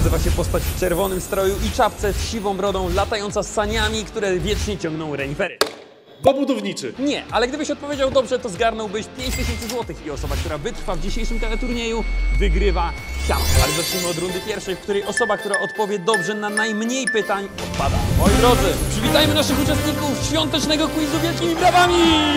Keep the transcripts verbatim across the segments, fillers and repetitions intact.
nazywa się postać w czerwonym stroju i czapce z siwą brodą, latająca z saniami, które wiecznie ciągną renifery. Pobudowniczy. Nie, ale gdybyś odpowiedział dobrze, to zgarnąłbyś pięć tysięcy złotych i osoba, która wytrwa w dzisiejszym teleturnieju, wygrywa siano. Ale zacznijmy od rundy pierwszej, w której osoba, która odpowie dobrze na najmniej pytań, odpada. Moi drodzy, przywitajmy naszych uczestników świątecznego quizu wielkimi brawami!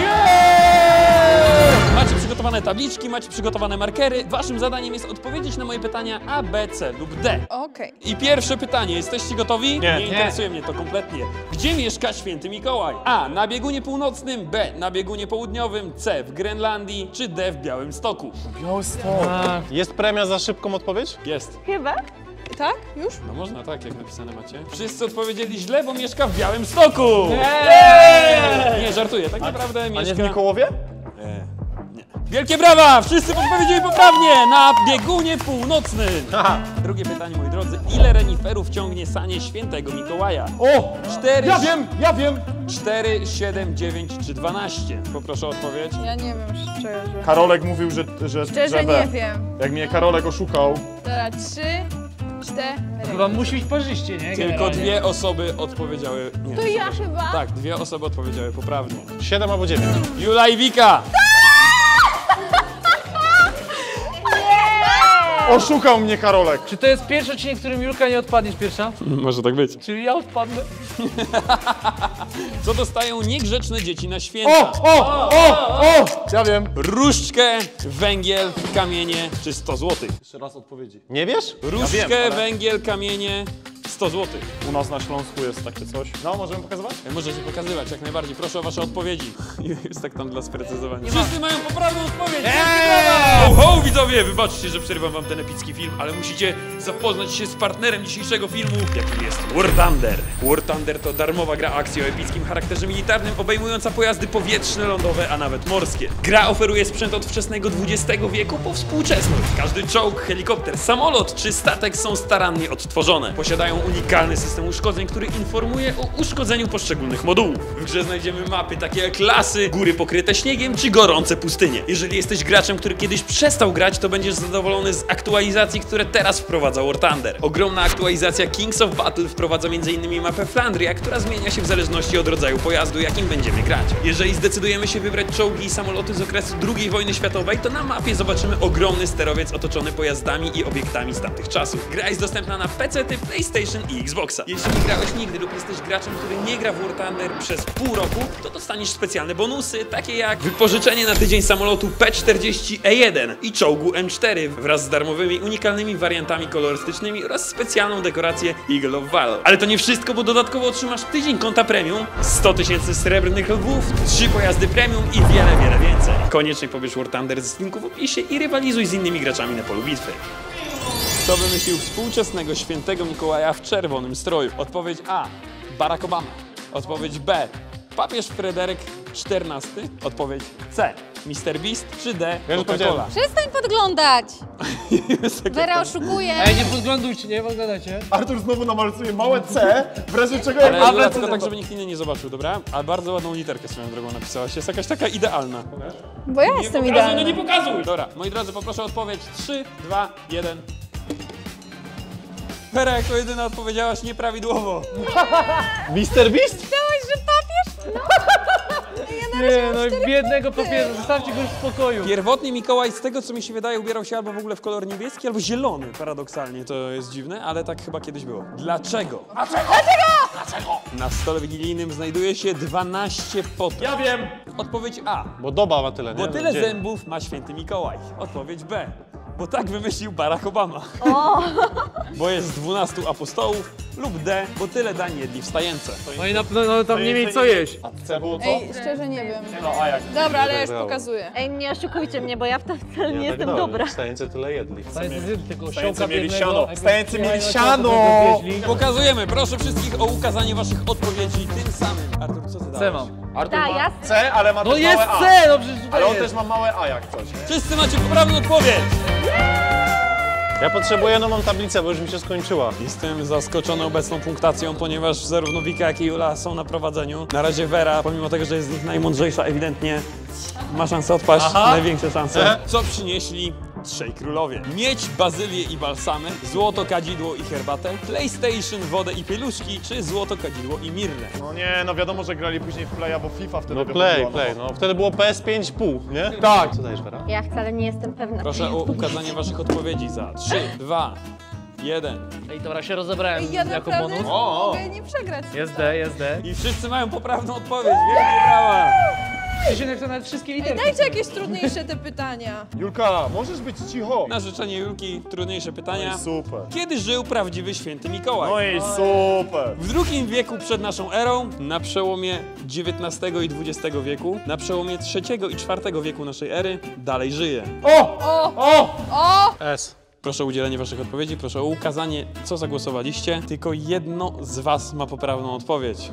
Yeah! Macie przygotowane tabliczki, macie przygotowane markery. Waszym zadaniem jest odpowiedzieć na moje pytania A, B, C lub D. Okej. I pierwsze pytanie, jesteście gotowi? Nie. Nie interesuje mnie to kompletnie. Gdzie mieszka święty Mikołaj? A. Na biegunie północnym, B. Na biegunie południowym, C. W Grenlandii, czy D. W Białymstoku? Białystok. Jest premia za szybką odpowiedź? Jest. Chyba? Tak? Już? No można tak, jak napisane macie. Wszyscy odpowiedzieli źle, bo mieszka w Białymstoku! Nie, żartuję, tak naprawdę A mieszka... nie w Mikołowie? Wielkie brawa! Wszyscy odpowiedzieli poprawnie! Na biegunie północnym! Aha. Drugie pytanie, moi drodzy. Ile reniferów ciągnie sanie świętego Mikołaja? O! Cztery, Ja wiem, ja wiem! cztery, siedem, dziewięć czy dwanaście? Poproszę o odpowiedź. Ja nie wiem szczerze. Karolek mówił, że, że, Szczerze że B. nie wiem. Jak mnie Karolek oszukał. Dobra, trzy, cztery. Chyba musi być parzyście, nie? Tylko Generalnie. dwie osoby odpowiedziały... Nie, To ja przepraszam. chyba. Tak, dwie osoby odpowiedziały poprawnie. Siedem albo dziewięć. Jula i Wika! Oszukał mnie Karolek. Czy to jest pierwszy odcinek, w którym Julka nie odpadniesz pierwsza? Może tak być. Czyli ja odpadnę? Co dostają niegrzeczne dzieci na święta? O, o, o, o! Ja wiem. Różdżkę, węgiel, kamienie czy sto złotych? Jeszcze raz odpowiedzi. Nie wiesz? Różdżkę, ja wiem, ale węgiel, kamienie, sto złotych. u nas na Śląsku jest takie coś. No, możemy pokazywać? Możecie pokazywać, jak najbardziej. Proszę o wasze odpowiedzi. Jest tak tam dla sprecyzowania. Wszyscy mają poprawną odpowiedź! Ho, ho, widzowie! Wybaczcie, że przerywam wam ten epicki film, ale musicie zapoznać się z partnerem dzisiejszego filmu, jakim jest War Thunder. War Thunder to darmowa gra akcji o epickim charakterze militarnym, obejmująca pojazdy powietrzne, lądowe, a nawet morskie. Gra oferuje sprzęt od wczesnego dwudziestego wieku po współczesność. Każdy czołg, helikopter, samolot czy statek są starannie odtworzone. Posiadają unikalny system uszkodzeń, który informuje o uszkodzeniu poszczególnych modułów. W grze znajdziemy mapy takie jak lasy, góry pokryte śniegiem czy gorące pustynie. Jeżeli jesteś graczem, który kiedyś przestał grać, to będziesz zadowolony z aktualizacji, które teraz wprowadza War Thunder. Ogromna aktualizacja Kings of Battle wprowadza między innymi mapę Flandria, która zmienia się w zależności od rodzaju pojazdu, jakim będziemy grać. Jeżeli zdecydujemy się wybrać czołgi i samoloty z okresu drugiej wojny światowej, to na mapie zobaczymy ogromny sterowiec otoczony pojazdami i obiektami z tamtych czasów. Gra jest dostępna na pecety, PlayStation i Xboxa. Jeśli nie grałeś nigdy lub jesteś graczem, który nie gra w War Thunder przez pół roku, to dostaniesz specjalne bonusy, takie jak wypożyczenie na tydzień samolotu P czterdzieści E jeden i czołgu M cztery wraz z darmowymi, unikalnymi wariantami kolorystycznymi oraz specjalną dekorację Eagle of Valor. Ale to nie wszystko, bo dodatkowo otrzymasz tydzień konta premium, sto tysięcy srebrnych lwów, trzy pojazdy premium i wiele, wiele więcej. Koniecznie pobierz War Thunder z linku w opisie i rywalizuj z innymi graczami na polu bitwy. Kto wymyślił współczesnego świętego Mikołaja w czerwonym stroju? Odpowiedź A. Barack Obama. Odpowiedź B. Papież Fryderyk czternasty. Odpowiedź C. mister Beast czy D. Ja już Coca-Cola. Przestań podglądać! Jest taka- Wera oszukuje! Ej, nie podglądujcie, nie podglądajcie. Artur znowu namalcuje małe C, w razie czego Ale jak Jula, tylko tak, żeby nikt inny nie zobaczył, dobra? A bardzo ładną literkę swoją drogą napisałaś. Jest jakaś taka idealna. Bo ja jestem pokazuj, no idealna. nie pokazuj! Dobra, moi drodzy, poproszę o odpowiedź. trzy, dwa, jeden. Wera jako jedyna odpowiedziałaś nieprawidłowo. mister Beast? Myślałeś, że papież? Nie, no i biednego papieża, zostawcie go już w spokoju. Pierwotnie Mikołaj, z tego co mi się wydaje, ubierał się albo w ogóle w kolor niebieski, albo zielony. Paradoksalnie, to jest dziwne, ale tak chyba kiedyś było. Dlaczego? Dlaczego? Dlaczego? Na stole wigilijnym znajduje się dwanaście potów. Ja wiem! Odpowiedź A. Bo doba ma tyle, nie? Bo tyle Dzień. zębów ma święty Mikołaj. Odpowiedź B. Bo tak wymyślił Barack Obama. Bo jest dwunastu apostołów. Lub D. Bo tyle dań jedli wstajęce. No i na, no, no, tam nie mieli co jeść. A C było co? Ej, szczerze nie wiem. No, a jak? Dobra, ale ja już Brawo. pokazuję. Ej, nie oszukujcie mnie, bo ja w to wcale nie tak jestem dobrze. dobra. Wstający tyle jedli. Wstający tego Wstający siołka mieli biednego, siano. jak Wstający mieli jak siano. jak wieźli. Pokazujemy. Proszę wszystkich o ukazanie waszych odpowiedzi tym samym. Artur, co ty dałeś? C mam. Artur Tak, ma jasne. C, ale ma No też jest małe A. C, no przecież tutaj Ale on jest. też ma małe A jak coś. Nie? Wszyscy macie poprawną odpowiedź. Ja potrzebuję nową tablicę, bo już mi się skończyła. Jestem zaskoczony obecną punktacją, ponieważ zarówno Wika, jak i Jula są na prowadzeniu. Na razie Wera, pomimo tego, że jest z nich najmądrzejsza, ewidentnie ma szansę odpaść, Aha. największe szanse. Co przynieśli trzej królowie. Mieć bazylię i balsamy, złoto, kadzidło i herbatę, PlayStation, wodę i pieluszki, czy złoto, kadzidło i mirrę. No nie, no wiadomo, że grali później w Playa, bo FIFA wtedy No wychodziła, play, play, no. Wtedy było P S pięć pół, nie? Tak. Co dajesz, Wera? Ja wcale nie jestem pewna. Proszę o ukazanie waszych odpowiedzi za trzy, dwa, jeden. Ej, dobra, się rozebrałem Ja jako naprawdę bonus. mogę nie przegrać. Jest D, jest D. I wszyscy mają poprawną odpowiedź. Wielkie brawa! Krzysiek to nawet wszystkie literki. Dajcie jakieś trudniejsze te pytania. Julka, możesz być cicho. Na życzenie Julki trudniejsze pytania. No i super. Kiedy żył prawdziwy święty Mikołaj? No i super. W drugim wieku przed naszą erą, na przełomie dziewiętnastego i dwudziestego wieku, na przełomie trzeciego i czwartego wieku naszej ery, dalej żyje. O! O! O! O! S. Proszę o udzielenie waszych odpowiedzi, proszę o ukazanie, co zagłosowaliście. Tylko jedno z was ma poprawną odpowiedź.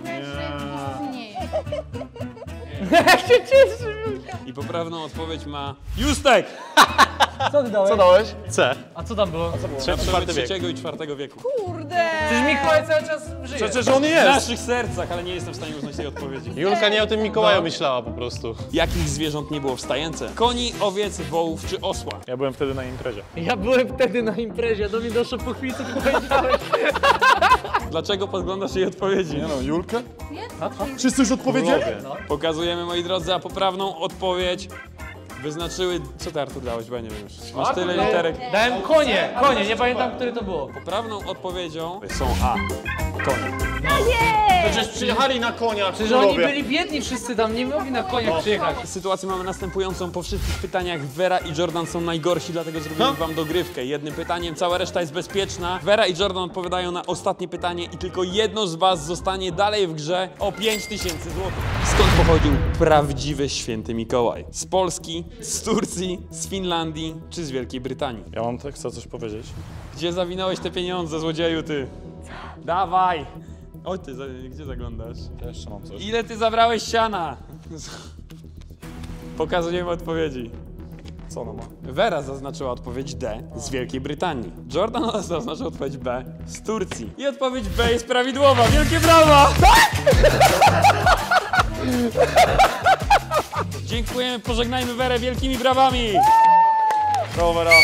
Jak się cieszę. I poprawną odpowiedź ma Justek! Co ty dałeś? Co dałeś? C. A co tam było? Na przełomie czwarty wiek. trzeciego i czwartego wieku. Kurde! Przecież Mikołaj cały czas żyje. Przecież on W jest. naszych sercach, ale nie jestem w stanie uznać tej odpowiedzi. Julka nie o tym Mikołaju myślała po prostu. Jakich zwierząt nie było w stajence? Koni, owiec, wołów czy osła? Ja byłem wtedy na imprezie. Ja byłem wtedy na imprezie, do mnie doszło po chwili, co ty powiedziałeś. Dlaczego podglądasz jej odpowiedzi? Nie no, Julkę? Wszyscy już odpowiedzieli? Pokazujemy, moi drodzy, a poprawną odpowiedź wyznaczyły... Co ty, Artur, dałeś? Bo ja nie wiem już. Masz tyle literek. Dałem konie, konie, nie pamiętam, który to było. Poprawną odpowiedzią są A. Konie. Przecież przyjechali na konia, Przecież oni byli biedni wszyscy tam, nie mogli na koniach przyjechać. Sytuację mamy następującą. Po wszystkich pytaniach Vera i Jordan są najgorsi, dlatego zrobimy wam dogrywkę. Jednym pytaniem, cała reszta jest bezpieczna. Vera i Jordan odpowiadają na ostatnie pytanie i tylko jedno z was zostanie dalej w grze o pięć tysięcy złotych. Skąd pochodził prawdziwy święty Mikołaj? Z Polski, z Turcji, z Finlandii czy z Wielkiej Brytanii? Ja mam tak, chcę coś powiedzieć. Gdzie zawinąłeś te pieniądze, złodzieju, ty? Dawaj! Oj, ty, za- gdzie zaglądasz? Ja jeszcze mam coś. Ile ty zabrałeś siana? Pokazujemy odpowiedzi. Co ona ma? Vera zaznaczyła odpowiedź D z Wielkiej Brytanii. Jordan zaznaczył odpowiedź B z Turcji. I odpowiedź B jest prawidłowa. Wielkie brawa! Dziękujemy, pożegnajmy Werę wielkimi brawami. Brawo, Vera.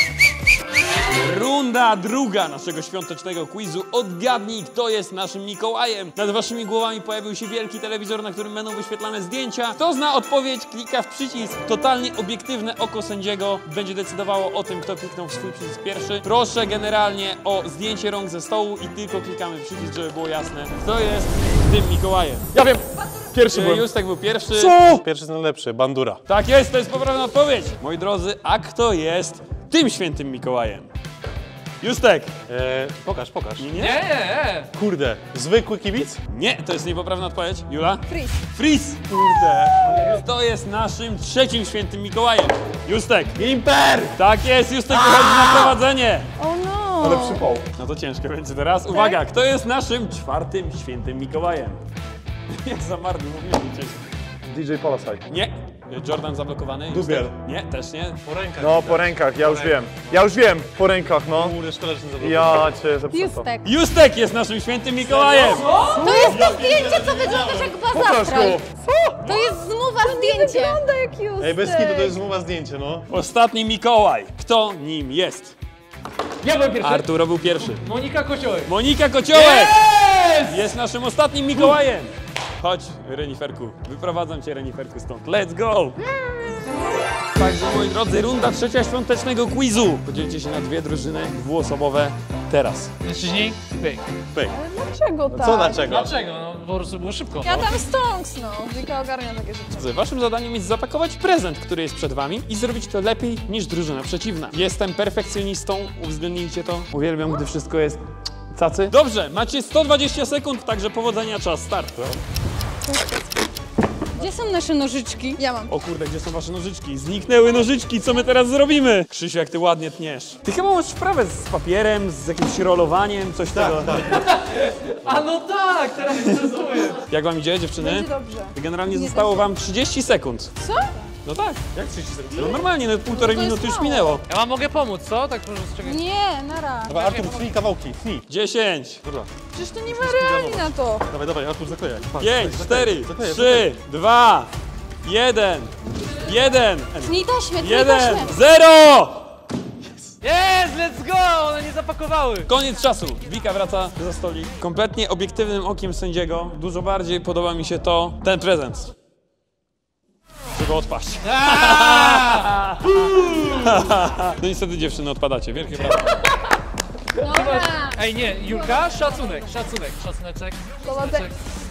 Runda druga naszego świątecznego quizu. Odgadnij, kto jest naszym Mikołajem. Nad waszymi głowami pojawił się wielki telewizor, na którym będą wyświetlane zdjęcia. Kto zna odpowiedź, klika w przycisk. Totalnie obiektywne oko sędziego będzie decydowało o tym, kto kliknął w swój przycisk pierwszy. Proszę generalnie o zdjęcie rąk ze stołu i tylko klikamy w przycisk, żeby było jasne, kto jest tym Mikołajem. Ja wiem. Pierwszy byłem. Justek był pierwszy. Co? Pierwszy jest najlepszy, bandura. Tak jest, to jest poprawna odpowiedź. Moi drodzy, a kto jest tym świętym Mikołajem? Justek! Eee, pokaż, pokaż. Nie, Nie, nie, nie. Kurde, zwykły kibic? Nie, to jest niepoprawna odpowiedź. Jula? Freeze. Freeze! Kurde! To jest naszym trzecim świętym Mikołajem. Justek! Imper! Tak jest, Justek wychodzi na prowadzenie. O no! Ale przypał. No to ciężko będzie teraz. Uwaga, kto jest naszym czwartym świętym Mikołajem? Jak za marny, mówiłem cię. D J Palasaj. Nie. Jordan zablokowany. Dubiel. Justek? Nie, też nie. Po rękach. No, po rękach, ja już wiem. Ja już wiem, po rękach, no. Kurde, szkoda, że nie zabrał. Ja cię zepsułem. Justek. Justek jest naszym świętym Mikołajem. To jest to zdjęcie, co wyglądasz jak Pokaż bazastral. go. To jest zmuwa zdjęcie. Wygląda jak Justek. Ej, bez kitu to jest zmowa zdjęcie, no. Ostatni Mikołaj. Kto nim jest? Ja byłem pierwszy. Artur był pierwszy. Monika Kociołek. Monika Kociołek jest naszym ostatnim Mikołajem. Chodź, Reniferku. Wyprowadzam cię, Reniferku, stąd. Let's go! Także, moi drodzy, runda trzecia świątecznego quizu. Podzielcie się na dwie drużyny dwuosobowe teraz. Mężczyźni? Pyk. Pyk. Dlaczego tak? Co, dlaczego? Dlaczego? No, po prostu było szybko. Ja tam stonks, no. Wika ogarnia takie rzeczy. Waszym zadaniem jest zapakować prezent, który jest przed wami i zrobić to lepiej niż drużyna przeciwna. Jestem perfekcjonistą, uwzględnijcie to. Uwielbiam, gdy wszystko jest cacy. Dobrze, macie sto dwadzieścia sekund, także powodzenia, czas start. Gdzie są nasze nożyczki? Ja mam. O kurde, gdzie są wasze nożyczki? Zniknęły nożyczki, co my teraz zrobimy? Krzysiu, jak ty ładnie tniesz. Ty chyba masz wprawę z papierem, z jakimś rolowaniem, coś tego. A no tak, teraz rozumiem. Jak wam idzie, dziewczyny? Będzie dobrze. Generalnie Nie zostało dobrze. wam trzydzieści sekund. Co? No tak. Jak trzydzieści sekund? No normalnie, no półtorej to jest minuty już mało. minęło. Ja wam mogę pomóc, co? Tak może z czegoś... Nie, nara. Dawaj, Artur, tnij kawałki, tnij. dziesięć, Dobra, Przecież to nie ma reali na to. dawaj, dawaj, Artur, zaklejaj. Patrz, pięć, zaklejaj, cztery, zaklejaj, trzy, dwa, jeden, jeden, Tnij taśmę, tnij jeden, taśmę. zero! Jest, let's go! One nie zapakowały. Koniec czasu. Wika wraca za stolik. Kompletnie obiektywnym okiem sędziego dużo bardziej podoba mi się to, ten prezent. Żeby odpaść. No niestety dziewczyny odpadacie. Wielkie brawa. Dobra. Ej, nie, Julka, szacunek, szacunek, szacuneczek. Zobaczę.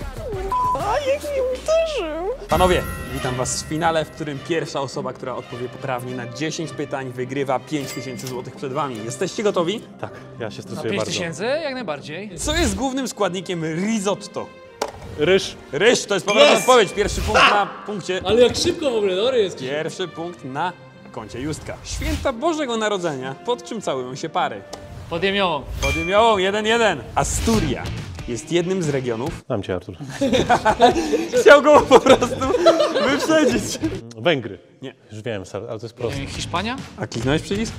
Panowie, witam was w finale, w którym pierwsza osoba, która odpowie poprawnie na dziesięć pytań, wygrywa pięć tysięcy złotych przed wami. Jesteście gotowi? Tak, ja się Na stresuję pięć bardzo. tysięcy? Jak najbardziej. Co jest głównym składnikiem risotto? Ryż. Ryż, to jest poprawna Yes! odpowiedź. Pierwszy punkt na punkcie. Ale jak szybko w ogóle, Dory jest. Pierwszy punkt na koncie Justka. Święta Bożego Narodzenia, pod czym całują się pary. Pod Jemiołą. Pod Jemiołą jeden jeden. Asturia jest jednym z regionów. Dam cię, Artur. Chciał go po prostu wyprzedzić. Węgry. Nie. Już wiem, stary, ale to jest proste. E, Hiszpania? A kliknąłeś przycisk?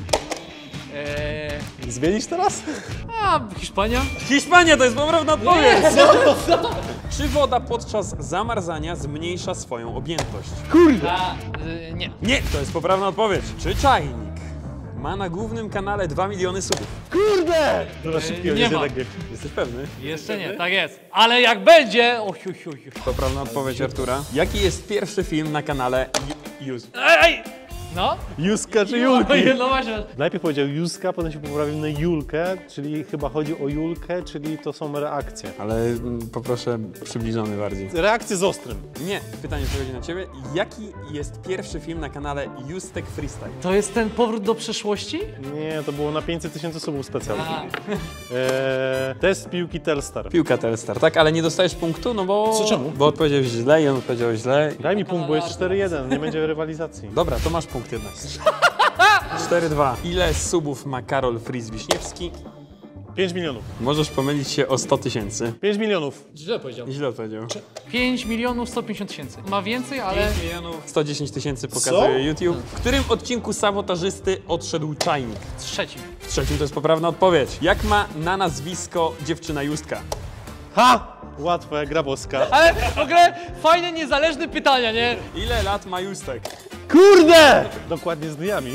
Eee, Zmienisz teraz? a, Hiszpania? Hiszpania to jest poprawna odpowiedź. Czy woda podczas zamarzania zmniejsza swoją objętość? A, y, nie. Nie, to jest poprawna odpowiedź. Czy czajnik ma na głównym kanale dwa miliony subów? Kurde! Dobra, szybkiego, nie nie ma. takie. Jesteś pewny? Jeszcze nie, tak jest. Ale jak będzie... O, hiu, hiu, hiu. Poprawna odpowiedź Artura. Jaki jest pierwszy film na kanale Use? Ej, ej! No? Juska czy Julki? No właśnie. Najpierw powiedział Juska, potem się poprawił na Julkę, czyli chyba chodzi o Julkę, czyli to są reakcje. Ale mm, poproszę przybliżony bardziej. Reakcje z ostrym. Nie, pytanie przychodzi na ciebie. Jaki jest pierwszy film na kanale Justek Freestyle? To jest ten powrót do przeszłości? Nie, to było na pięćset tysięcy subów specjalnie. A, Eee, test piłki Telstar. Piłka Telstar, tak? Ale nie dostajesz punktu, no bo... Co, czemu? Bo odpowiedziałeś źle i on odpowiedział źle. Daj mi punkt, bo jest cztery jeden, nie będzie rywalizacji. Dobra, to masz punkt jednak. cztery dwa. Ile subów ma Karol Fris Wiśniewski? pięć milionów. Możesz pomylić się o sto tysięcy. pięć milionów. źle powiedział. Źle odpowiedział. pięć milionów sto pięćdziesiąt tysięcy. Ma więcej, ale... sto dziesięć tysięcy pokazuje YouTube. W którym odcinku sabotażysty odszedł czajnik? W trzecim. W trzecim to jest poprawna odpowiedź. Jak ma na nazwisko dziewczyna Justka? Ha! Łatwe, Grabowska. Ale w ogóle fajne, niezależne pytania, nie? Ile lat ma Justek? Kurde! Dokładnie z dniami.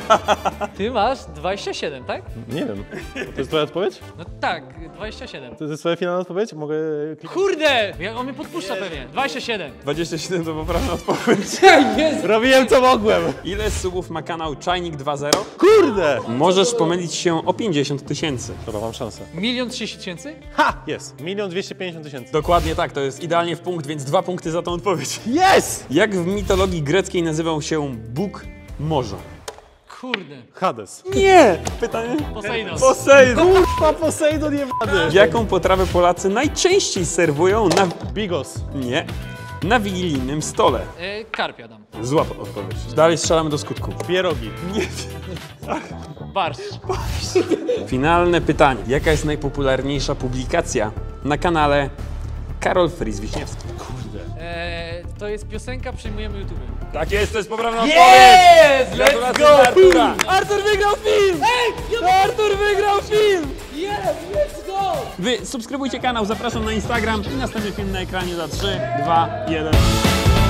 Ty masz dwadzieścia siedem, tak? Nie wiem. To jest twoja odpowiedź? No tak, dwadzieścia siedem. To jest twoja finalna odpowiedź? Mogę kliknąć? Kurde! Ja- On mnie podpuszcza pewnie. dwadzieścia siedem. dwadzieścia siedem to poprawna odpowiedź. Robiłem co mogłem. Ile subów ma kanał Czajnik dwa zero? Kurde! Możesz pomylić się o pięćdziesiąt tysięcy. Dobra, mam szansę. Milion trzydzieści tysięcy? Ha! Jest. Milion dwieście pięćdziesiąt tysięcy. Dokładnie tak, to jest idealnie w punkt, więc dwa punkty za tą odpowiedź. Jest! Jak w mitologii greckiej nazywał się Bóg morza? Kurde. Hades. Nie! Pytanie? Poseidon. Poseidon! Kurwa, Poseidon nie wady. Jaką potrawę Polacy najczęściej serwują na... Bigos. Nie. Na wigilijnym stole? E, karpia dam. Zła odpowiedź. Dalej strzelamy do skutku. Pierogi. Nie. Barszcz. Finalne pytanie. Jaka jest najpopularniejsza publikacja na kanale Karol Fris Wiśniewski? E, to jest piosenka, przyjmujemy YouTube. Tak jest, to jest poprawna Yes! odpowiedź! Let's Gratulacje go! dla Artura! Artur wygrał film! Ej! To Artur wygrał film! Yes, let's go! Wy subskrybujcie kanał, zapraszam na Instagram i następny film na ekranie za trzy, dwa, jeden.